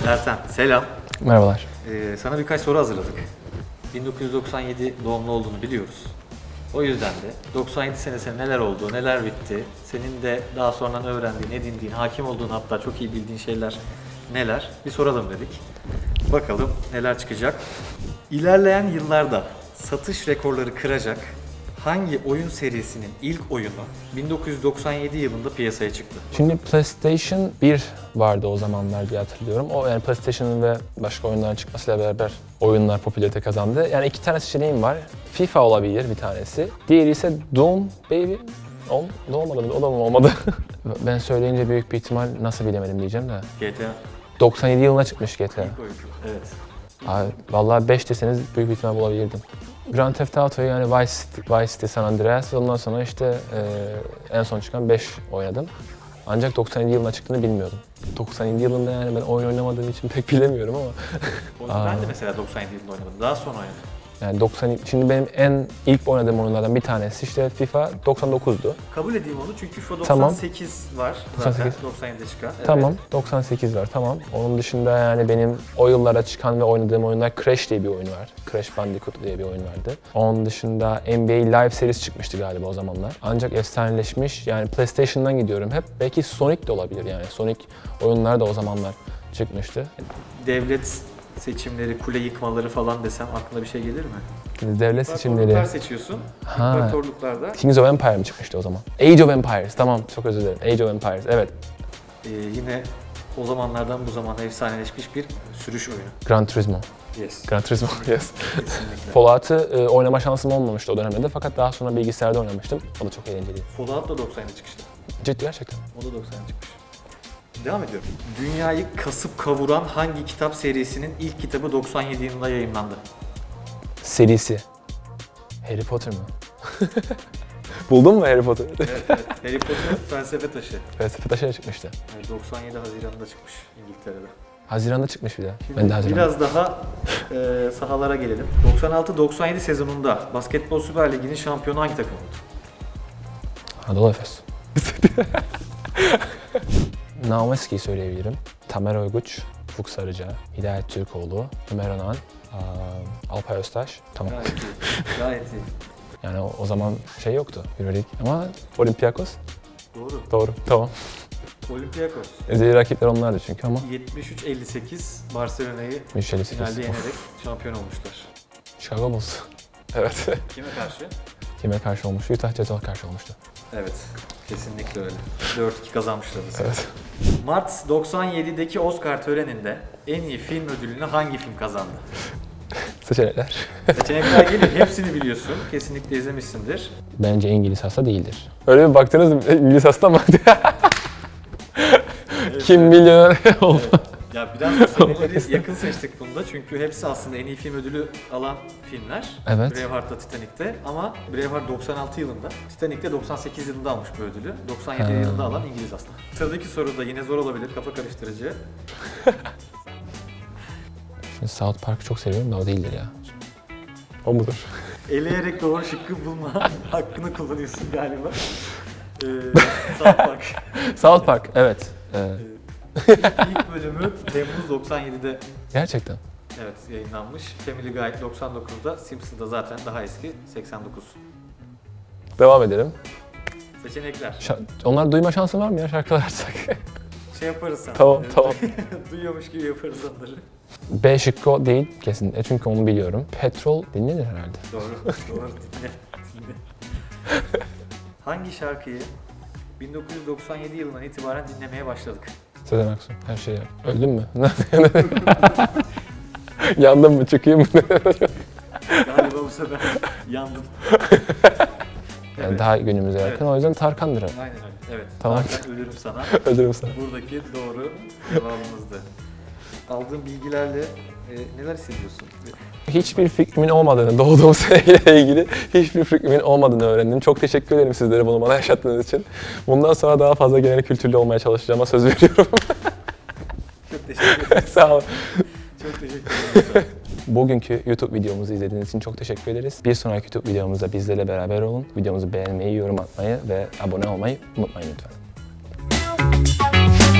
Erten, selam. Merhabalar. Sana birkaç soru hazırladık. 1997 doğumlu olduğunu biliyoruz. O yüzden de 97 senesinde neler oldu, neler bitti, senin de daha sonradan öğrendiğin, edindiğin, hakim olduğun hatta çok iyi bildiğin şeyler neler bir soralım dedik. Bakalım neler çıkacak. İlerleyen yıllarda satış rekorları kıracak hangi oyun serisinin ilk oyunu 1997 yılında piyasaya çıktı? Şimdi PlayStation 1 vardı o zamanlar diye hatırlıyorum. O yani PlayStation'ın ve başka oyunların çıkmasıyla beraber oyunlar popülarite kazandı. Yani iki tane seçeneğim var. FIFA olabilir bir tanesi. Diğeri ise Doom Baby. Ne olmadı mı? O da mı olmadı? Ben söyleyince büyük bir ihtimal nasıl bilemedim diyeceğim de. GTA. 97 yılına çıkmış GTA. İlk oyun. Evet. Abi, vallahi 5 deseniz büyük bir ihtimal bulabilirdim. Grand Theft Auto'yu yani Vice City, San Andreas ve ondan sonra işte en son çıkan 5 oynadım. Ancak 97 yılına çıktığını bilmiyordum. 97 yılında yani ben oyun oynamadığım için pek bilemiyorum ama. Ben de mesela 97 yılında oynadım. Daha sonra oynadım. Yani şimdi benim ilk oynadığım oyunlardan bir tanesi işte FIFA 99'du. Kabul edeyim onu çünkü FIFA 98 tamam. var zaten 98. 97'de çıkan. Evet. Tamam, 98 var tamam. Onun dışında yani benim o yıllara çıkan ve oynadığım oyunlar Crash diye bir oyun var. Crash Bandicoot diye bir oyun vardı. Onun dışında NBA Live serisi çıkmıştı galiba o zamanlar. Ancak efsaneleşmiş yani PlayStation'dan gidiyorum hep. Belki Sonic de olabilir yani. Sonic oyunlar da o zamanlar çıkmıştı. Devlet seçimleri, kule yıkmaları falan desem aklına bir şey gelir mi? Devlet seçimleri. İmparatorluklar seçiyorsun. İmparatorluklarda. Kings of Empire mi çıkmıştı o zaman? Age of Empires, tamam çok özür dilerim. Age of Empires, evet. Yine o zamanlardan bu zamana efsaneleşmiş bir sürüş oyunu. Gran Turismo. Yes. Gran Turismo, yes. Kesinlikle. Fallout'ı oynama şansım olmamıştı o dönemde fakat daha sonra bilgisayarda oynamıştım. O da çok eğlenceliydi. Fallout da 90'da çıkıştı. Ciddi gerçekten. O da 90'da çıkmış. Devam ediyorum. Dünyayı kasıp kavuran hangi kitap serisinin ilk kitabı 97 yılında yayımlandı? Serisi. Harry Potter mı? Buldun mu Harry Potter? Evet. Harry Potter Felsefe Taşı. Felsefe Taşı'na çıkmıştı. Evet, 97 Haziran'da çıkmış İngiltere'de. Haziran'da çıkmış bir de. Şimdi Ben de Haziran'da. biraz daha sahalara gelelim. 96-97 sezonunda Basketbol Süper Ligi'nin şampiyonu hangi takım oldu? Anadolu Efes. Naum Eski'yi söyleyebilirim. Tamer Oyguç, Ufuk Sarıca, Hidayet Türkoğlu, Ömer Onan, Alpay Öztaş. Tamam. Gayet iyi. Gayet iyi. Yani o zaman şey yoktu Euroleague ama Olympiakos. Doğru. Tamam. Olympiakos. Ezeli rakipler onlardı çünkü ama. 73-58 Barcelona'yı Michel finalde yenerek şampiyon olmuşlar. Chicago Bulls. Evet. Kime karşı? Kime karşı olmuş? Utah Jazz'a karşı olmuştu. Evet. Kesinlikle öyle. 4-2 kazanmışlardı. Evet. Mart 97'deki Oscar töreninde en iyi film ödülünü hangi film kazandı? Seçenekler. Seçenekler geliyor. Hepsini biliyorsun. Kesinlikle izlemişsindir. Bence İngiliz hasta değildir. Öyle bir baktınız mı? İngiliz hasta mı? Evet, Kim milyoner oldu? Evet. Ya biraz da seneleri yakın seçtik bunda çünkü hepsi aslında en iyi film ödülü alan filmler. Evet. Braveheart'la Titanic'te ama Braveheart 96 yılında, Titanic'te 98 yılında almış bu ödülü. 97 yılında alan İngiliz aslında. Sıradaki soru da yine zor olabilir, kafa karıştırıcı. Şimdi South Park'ı çok seviyorum da o değildir ya. O mudur? Eleyerek doğru şıkkı bulma hakkını kullanıyorsun galiba. South Park. South Park, evet. İlk bölümü Temmuz 97'de Gerçekten. evet yayınlanmış. Family Guy 99'da, Simpsons'da zaten daha eski 89. Devam edelim. Seçenekler. Onlar duyma şansı var mı ya şarkılar açsak? Şey yaparız sana. Tamam. Duyuyormuş gibi yaparız onları. B şıkkı o değil kesinlikle çünkü onu biliyorum. Petrol dinlenir herhalde. Doğru dinle. Hangi şarkıyı 1997 yılından itibaren dinlemeye başladık? Sezen Aksu, her şey yap. Öldün mü? Yandın mı? Çıkayım mı? Galiba bu sefer yandım. Yani Evet. daha günümüze yakın. Evet. O yüzden Tarkan'dır. Aynen öyle. Evet. Tamam. Ben ölürüm sana. Özürüm sana. Buradaki doğru cevabımızdı. Aldığın bilgilerle neler hissediyorsun? Hiçbir fikrimin olmadığını, doğduğum seneyle ilgili hiçbir fikrimin olmadığını öğrendim. Çok teşekkür ederim sizlere bunu bana yaşattığınız için. Bundan sonra daha fazla genel kültürlü olmaya çalışacağıma söz veriyorum. Çok teşekkür ederim. Sağ olun. Çok teşekkür ederim. Bugünkü YouTube videomuzu izlediğiniz için çok teşekkür ederiz. Bir sonraki YouTube videomuzda bizlerle beraber olun. Videomuzu beğenmeyi, yorum atmayı ve abone olmayı unutmayın lütfen.